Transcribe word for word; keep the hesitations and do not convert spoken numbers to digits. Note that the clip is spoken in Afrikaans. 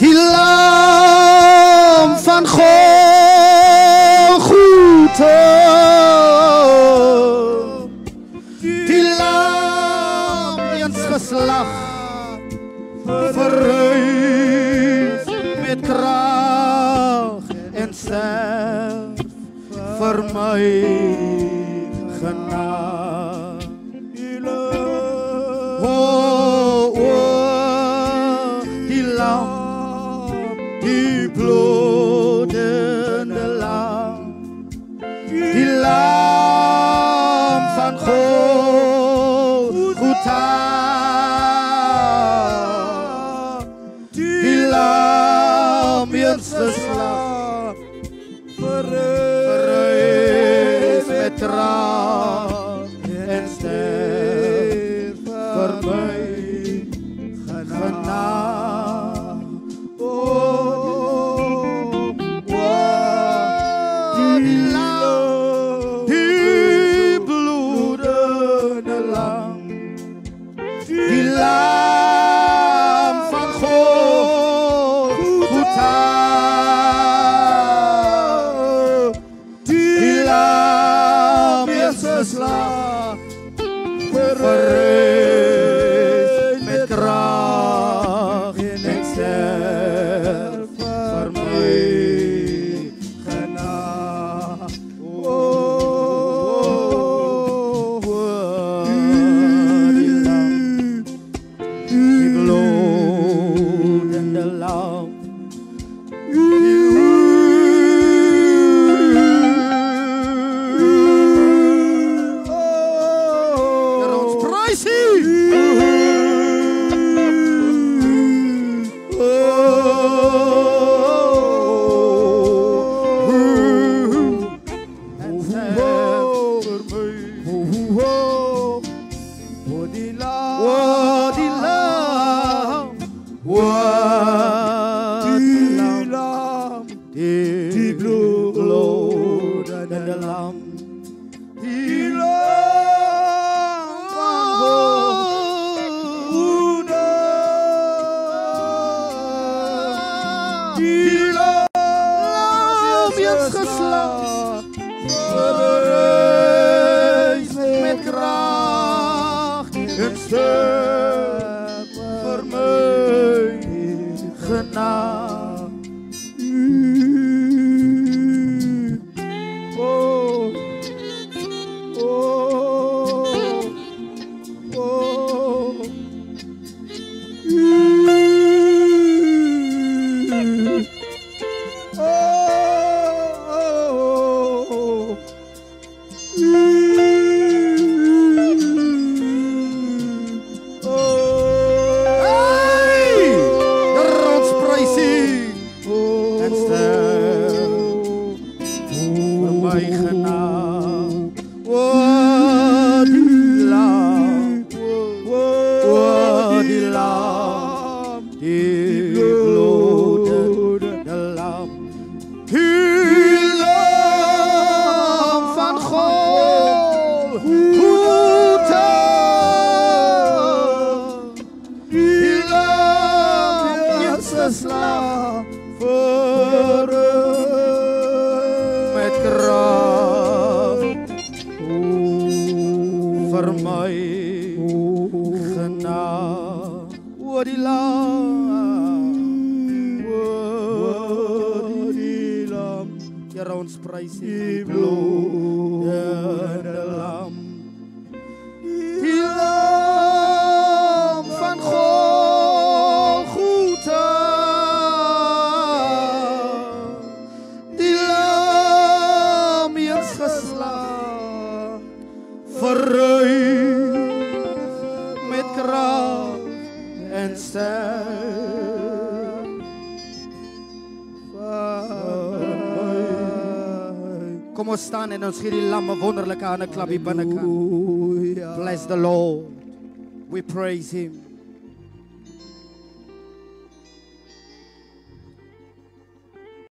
Die lam van Golgotha, die lam eens geslag, verhuis met krag en sterf vir my genade. Oh, oh, die lam, die bloedende lam, die lam van Golgotha, die lam eens geslag, verhuis met krag en sterf vir my genade. Oh, oh, die lam, die bloedende lam, die lam van Golgotha, die lam eens geslag, verhuis met krag en sterf vir my genade. Oh, die lam, die bloedende lam, die bloedende lam, die lam van Golgotha, die lam eens geslag, verhuis met krag en sterf vir my genade. Met krag vir my genade. O die lam, o die lam, Here ons prys die bloedende lam, die lam van Golgotha, die lam eens geslag, verruim met krag en sterf. Kom ons staan en ons gee die lam 'n wonderlike hande klap hier binnekant. Bless the Lord. We praise him.